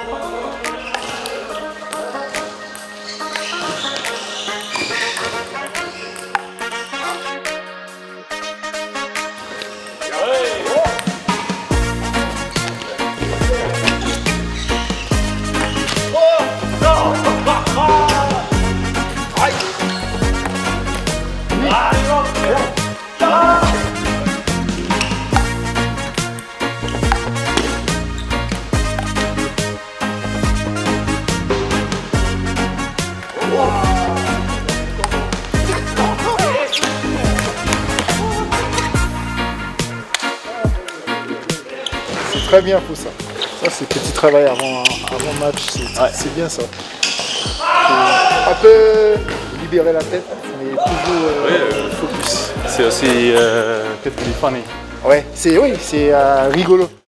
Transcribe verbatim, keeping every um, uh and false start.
C'est très bien pour ça. Ça c'est petit travail avant, avant match, c'est ouais. bien ça. Un peu libérer la tête, mais toujours euh, oui, euh, focus. C'est aussi euh, peut-être funny. Ouais, c'est oui, c'est euh, rigolo.